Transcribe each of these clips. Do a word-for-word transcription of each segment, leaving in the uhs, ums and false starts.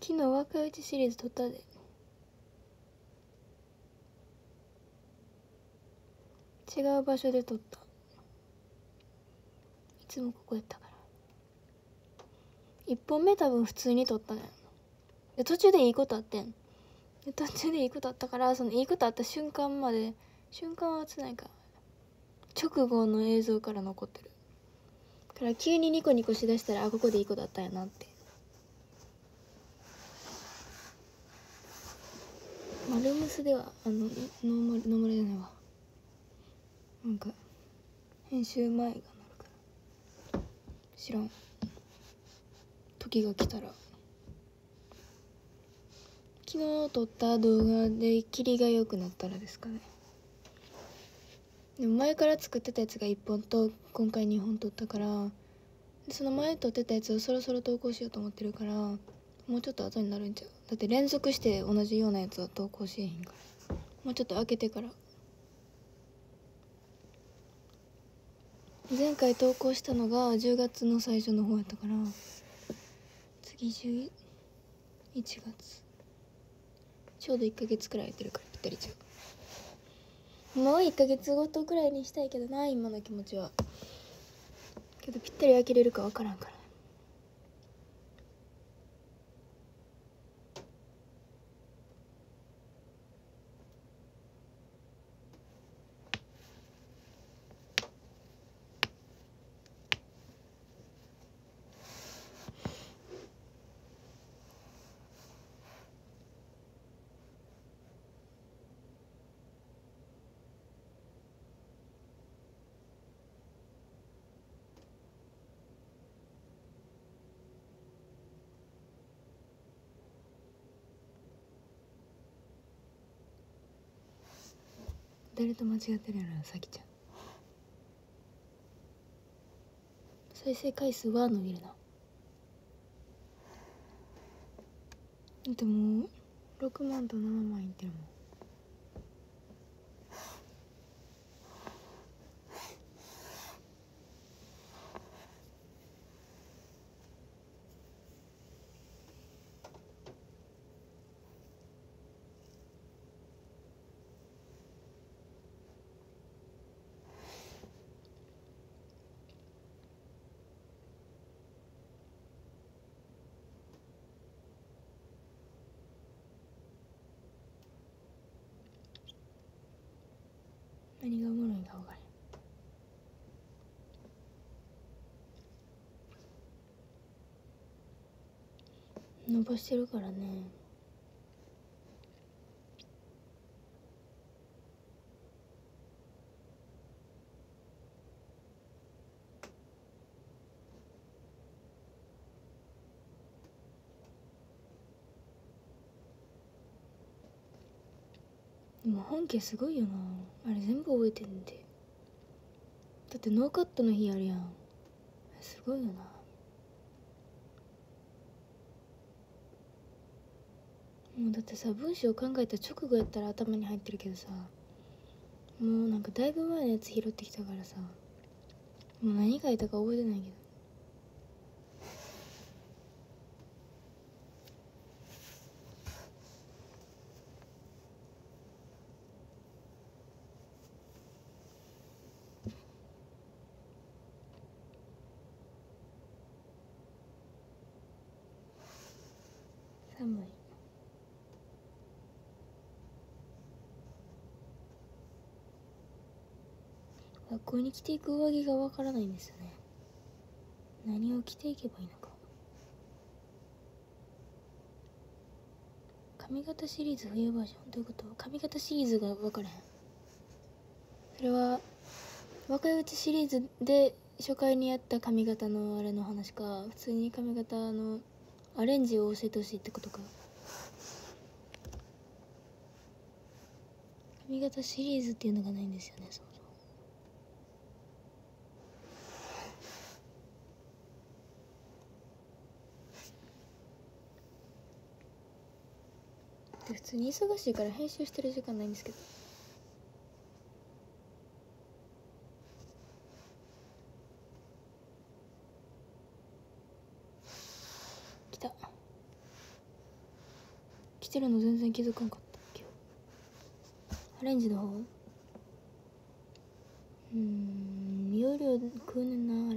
昨日若いうちシリーズ撮ったで。違う場所で撮った。いつもここやったから。いっぽんめ多分普通に撮ったね。で途中でいいことあってん。で途中でいいことあったから、そのいいことあった瞬間まで、瞬間は映ってないか、直後の映像から残ってるから急にニコニコしだしたら、あここでいいことあったんやなって。まあルームスではあのノーマルノーマルじゃないわ、なんか編集前がなるから知らん。時が来たら。昨日撮った動画で切りが良くなったらですかね。でも前から作ってたやつがいっぽんと今回にほん撮ったから、その前撮ってたやつをそろそろ投稿しようと思ってるから、もうちょっと後になるんちゃう。だって連続して同じようなやつは投稿しへんから、もうちょっと開けてから。前回投稿したのがじゅうがつの最初の方やったから、次じゅういちがつ、ちょうどいっかげつくらいやってるからぴったりちゃう。もういっかげつごとくらいにしたいけどな、今の気持ちは。けどぴったり開けれるか分からんから。誰と間違ってるやろさきちゃん。再生回数は伸びるな。でもろくまんとななまんいってるもん。何がおもろいんか分からへん。伸ばしてるからね。でも本家すごいよな、あれ全部覚えてんねんて。だってノーカットの日あるやん、すごいよな。もうだってさ、文章考えた直後やったら頭に入ってるけどさ、もうなんかだいぶ前のやつ拾ってきたからさ、もう何書いたか覚えてないけど。寒い。学校に着ていく上着がわからないんですよね。何を着ていけばいいのか。髪型シリーズ冬バージョン、どういうこと？髪型シリーズが分からへん。それは若いうちシリーズで初回にやった髪型のあれの話か、普通に髪型のアレンジを教えてほしいってことか。髪型シリーズっていうのがないんですよね、そもそも。で普通に忙しいから編集してる時間ないんですけど。来た。 してるの全然気づかんかったけど。アレンジの方、うーん、容量食うねんなあれ。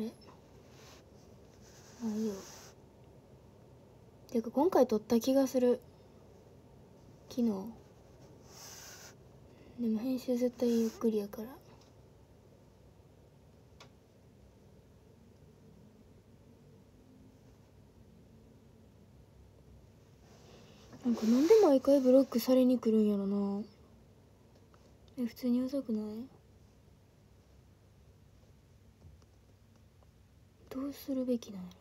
まあいいよ。てか今回撮った気がする、昨日。でも編集絶対ゆっくりやから。なんかなんで毎回ブロックされに来るんやろな。え、普通にうざくない？どうするべきなんやろ。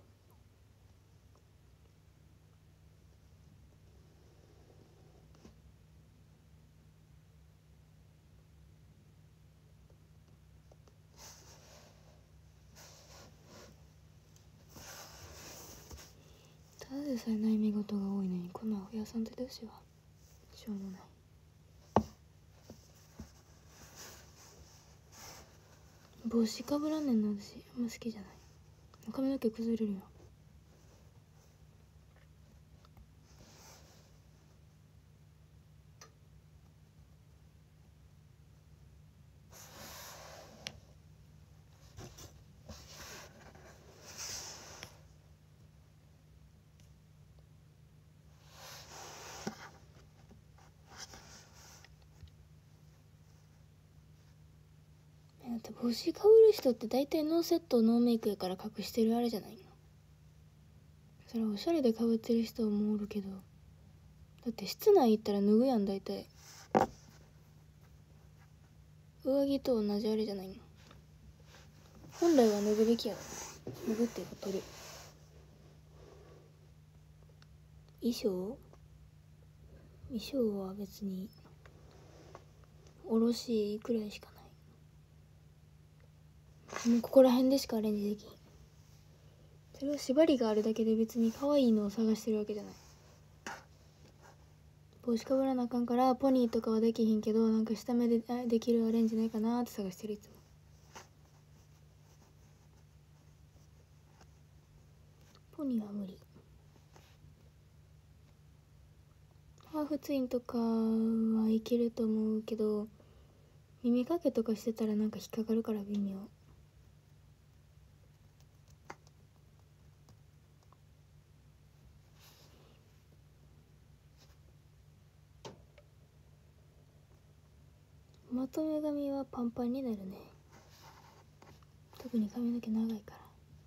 ただでさえ悩み事が多いのにこんなん増やさんといてほしいわ。しょうもない。帽子かぶらんねんな私。あんま好きじゃない。髪の毛崩れるよ。だって帽子かぶる人って大体ノーセットノーメイクやから隠してるあれじゃないの。それはおしゃれでかぶってる人もおるけど、だって室内行ったら脱ぐやん大体。上着と同じあれじゃないの。本来は脱ぐべきやろ。脱ぐっていうか取る。衣装衣装は別におろしくらいしかない。もうここら辺でしかアレンジできん。それは縛りがあるだけで別に可愛いのを探してるわけじゃない。帽子かぶらなあかんからポニーとかはできひんけど、なんか下目でできるアレンジないかなって探してるいつも。ポニーは無理。ハーフツインとかはいけると思うけど、耳かけとかしてたらなんか引っかかるから微妙。まとめ髪はパンパンになるね。特に髪の毛長いから。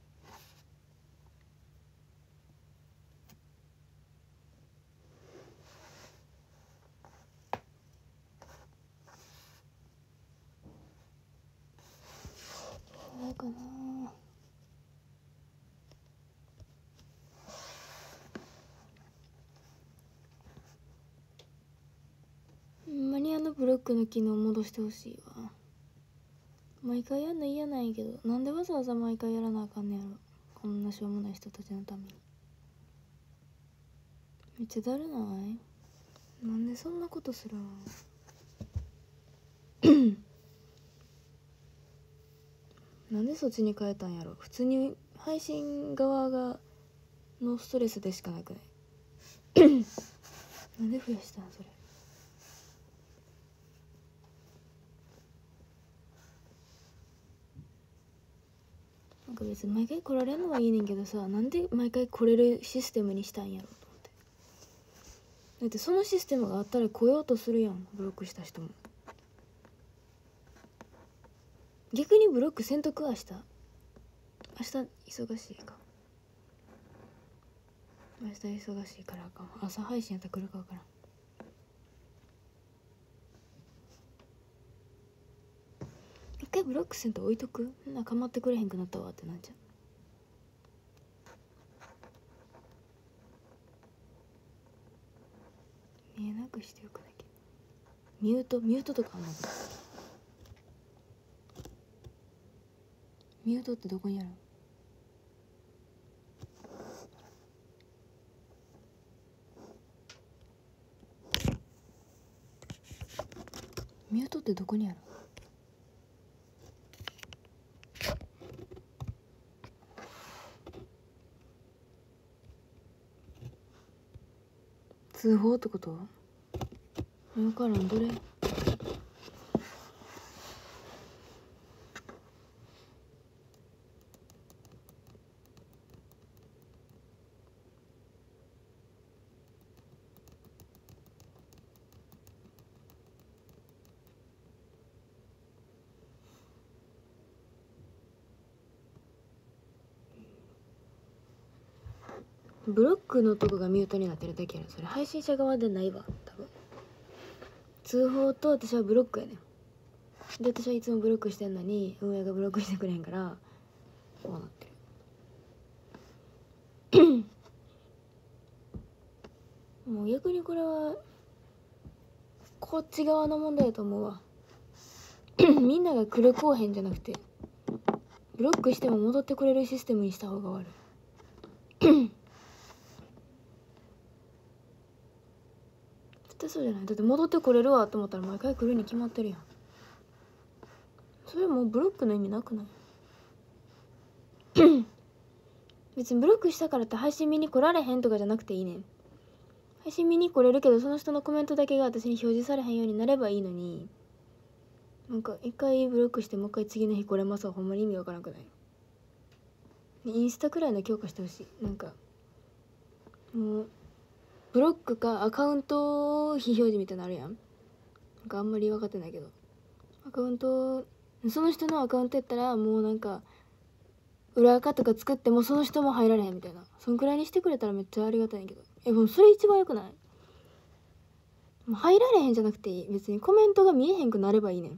長いかな。ほんまにあのブロックの機能戻してほしいわ。毎回やんの嫌なんやけど、なんでわざわざ毎回やらなあかんねやろ。こんなしょうもない人たちのために。めっちゃだるない？なんでそんなことするん？なんでそっちに変えたんやろ。普通に配信側がのストレスでしかなくない？なんで増やしたんそれ。なんか別に毎回来られるのはいいねんけどさ、なんで毎回来れるシステムにしたんやろと思って。だってそのシステムがあったら来ようとするやん、ブロックした人も。逆にブロックせんとく。明日明日忙しいか。明日忙しいからあかん。朝配信やったら来るか分からん。一回ブロックせんと置いとく。なかまってくれへんくなったわってなっちゃう。見えなくしておくだけ。ミュートミュートとかあんの？ミュートってどこにあるの？ミュートってどこにあるの？ 通報ってこと？分からん。どれ？ブロックのとこがミュートになってるだけやろ。それ配信者側でないわ多分。通報と私はブロックやねん。で私はいつもブロックしてんのに運営がブロックしてくれへんからこうなってるもう逆にこれはこっち側の問題だと思うわみんなが来るこうへんじゃなくてブロックしても戻ってくれるシステムにした方が悪い絶対そうじゃない。だって戻ってこれるわと思ったら毎回来るに決まってるやん。それもうブロックの意味なくない別にブロックしたからって配信見に来られへんとかじゃなくていいねん。配信見に来れるけどその人のコメントだけが私に表示されへんようになればいいのに、なんか一回ブロックしてもう一回次の日来れますはほんまに意味わからなくない？インスタくらいの強化してほしい。なんかもうブロックかアカウント非表示みたいなのあるやん。なんかあんまり分かってないけどアカウントその人のアカウントやったらもうなんか裏垢とか作ってもその人も入られへんみたいな、そんくらいにしてくれたらめっちゃありがたいんやけど。えもうそれ一番よくない？もう入られへんじゃなくていい。別にコメントが見えへんくなればいいね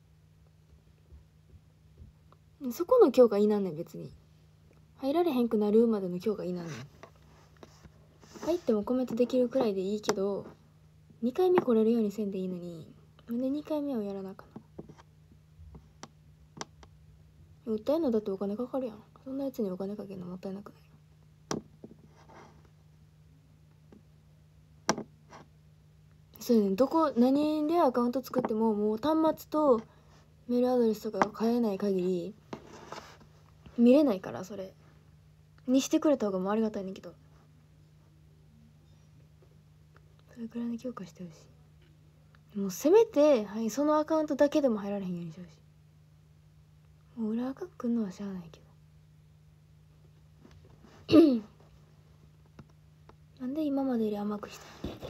ん。そこの強化いいなんねん。別に入られへんくなるまでの強化いいなんねん。入ってもコメントできるくらいでいいけどにかいめ来れるようにせんでいいのになんでにかいめをやらなあかんの。訴えるのだってお金かかるやん。そんなやつにお金かけるのもったいなくない？そうやねん。どこ何でアカウント作ってももう端末とメールアドレスとかが変えない限り見れないから、それにしてくれた方がもうありがたいねんけど、それくらいの強化してほしい。もうせめて、はい、そのアカウントだけでも入られへんようにしてほしい。もう裏アカ来んのはしゃあないけどなんで今までより甘くした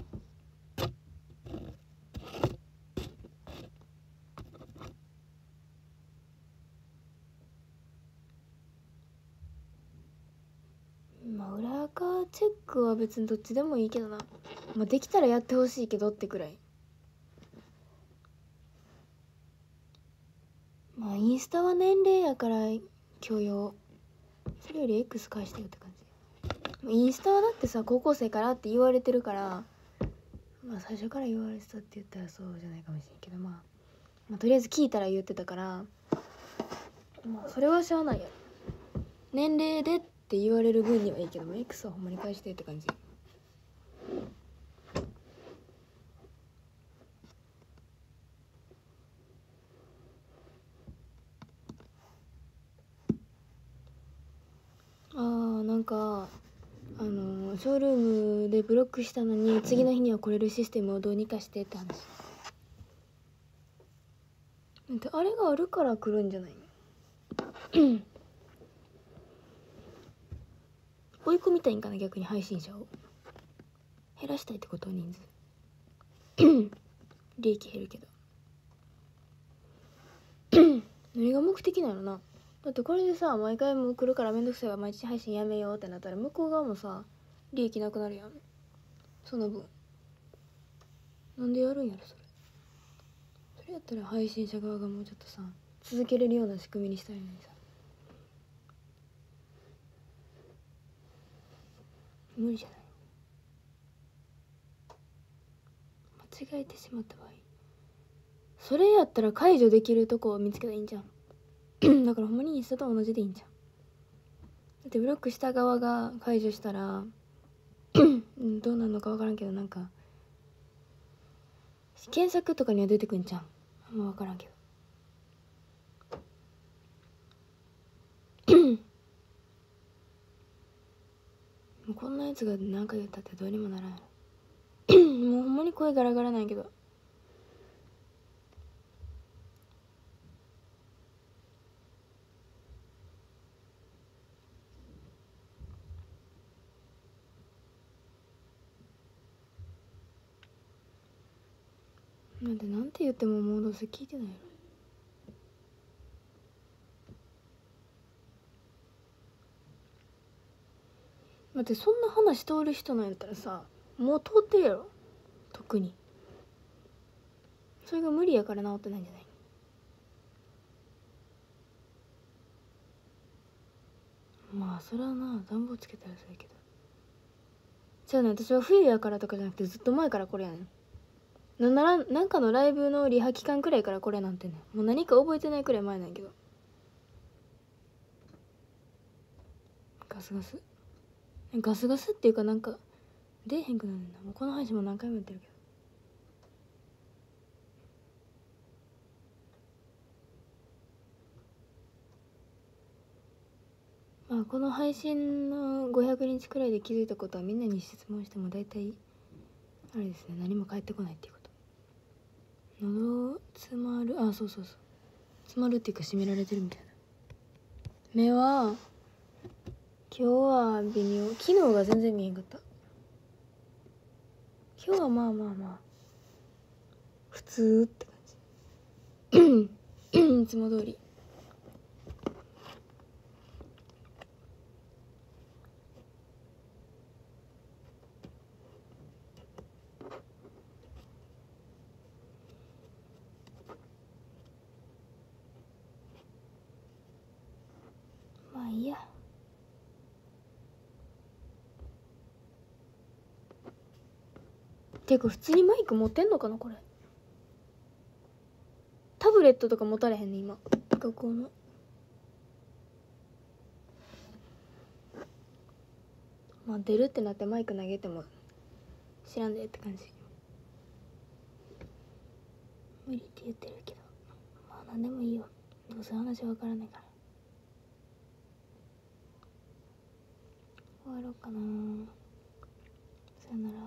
まあ裏アカチェックは別にどっちでもいいけどな、まあ、できたらやってほしいけどってくらい。まあインスタは年齢やから許容、それより X 返してよって感じ。インスタはだってさ高校生からって言われてるから、まあ最初から言われてたって言ったらそうじゃないかもしれんけど、まあ、まあとりあえず聞いたら言ってたから、まあそれはしゃあないやろ。年齢でって言われる分にはいいけども X はほんまに返してって感じ。あーなんかあのショールームでブロックしたのに次の日には来れるシステムをどうにかしてって話。であれがあるから来るんじゃないの追い込みたいんかな逆に配信者を減らしたいってこと？人数利益減るけど何が目的なのな。だってこれでさ毎回もう来るからめんどくさいわ毎日配信やめようってなったら向こう側もさ利益なくなるやん。その分なんでやるんやろそれ。それやったら配信者側がもうちょっとさ続けれるような仕組みにしたいのにさ無理じゃない？間違えてしまった場合それやったら解除できるとこを見つけたらいいんじゃんだからほんまにインスタと同じでいいんじゃん。だってブロックした側が解除したらどうなるのか分からんけどなんか検索とかには出てくんじゃん。あんま分からんけどもうこんなやつが何か言ったってどうにもならんやろもうほんまに声ガラガラなんやけど。なんでなんて言ってももうどうせ聞いてないやろ。だってそんな話通る人なんやったらさ、もう通ってるやろ。特にそれが無理やから治ってないんじゃない。まあそれはな、暖房つけたらそうやけど。じゃあね、私は冬やからとかじゃなくてずっと前からこれやねん。なんならなんかのライブのリハ期間くらいからこれなんてね、もう何か覚えてないくらい前なんやけど。ガスガスガスガスっていうか、なんか出えへんくなるんだ。もうこの配信も何回も言ってるけど、まあこの配信のごひゃくにちくらいで気づいたことは、みんなに質問しても大体あれですね、何も返ってこないっていうこと。喉詰まる、あ、そうそうそう、詰まるっていうか締められてるみたいな。目は今日は微妙、昨日が全然見えんかった。今日はまあまあまあ普通って感じいつも通り。まあいいや。ていうか普通にマイク持ってんのかなこれ。タブレットとか持たれへんね今、学校の。まあ出るってなってマイク投げても知らんでって感じ。無理って言ってるけど、まあ何でもいいよ、どうせ話わからないから。終わろうかな。さよなら。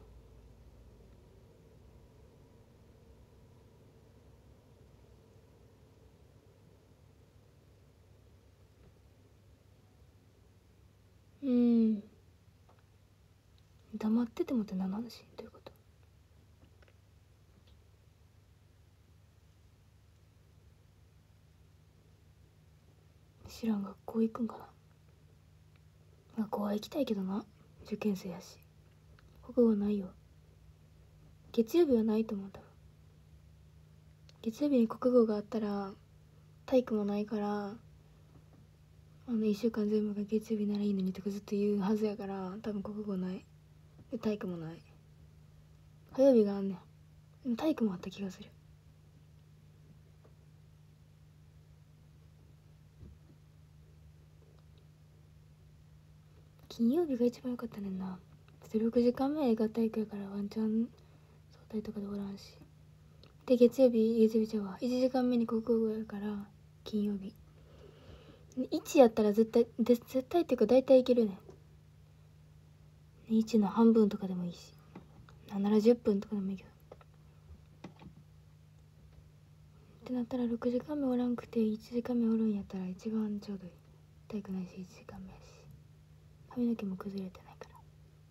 うん、黙っててもって何の話、どういうこと。知らん、学校行くんかな。学校は行きたいけどな、受験生やし。国語ないよ。月曜日はないと思う。多分月曜日に国語があったら体育もないから、あのいっしゅうかん全部が月曜日ならいいのにとかずっと言うはずやから、多分国語ないで体育もない。火曜日があんねん。でも体育もあった気がする。金曜日が一番良かったねんな。ろくじかんめが体育やからワンチャン早退とかでおらんし。で月曜日月曜日ちゃうわ、いちじかんめに国語やから金曜日いちやったら絶対で絶対っていうか大体いけるねん。いちの半分とかでもいいし、なんならじゅっぷんとかでもいいけど。ってなったらろくじかんめおらんくていちじかんめおるんやったら一番ちょうどいい。体育ないしいちじかんめやし、髪の毛も崩れてないから。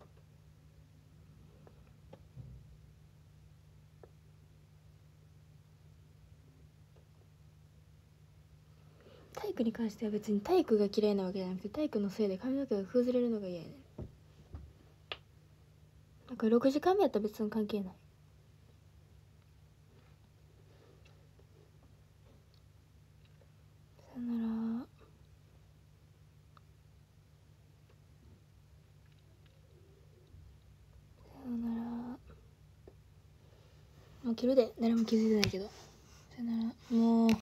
体育に関しては別に体育が嫌いなわけじゃなくて、体育のせいで髪の毛が崩れるのが嫌やねん。だからろくじかんめやったら別に関係ない。さよなら。さよなら。もう切るで、誰も気づいてないけど。さよなら。もう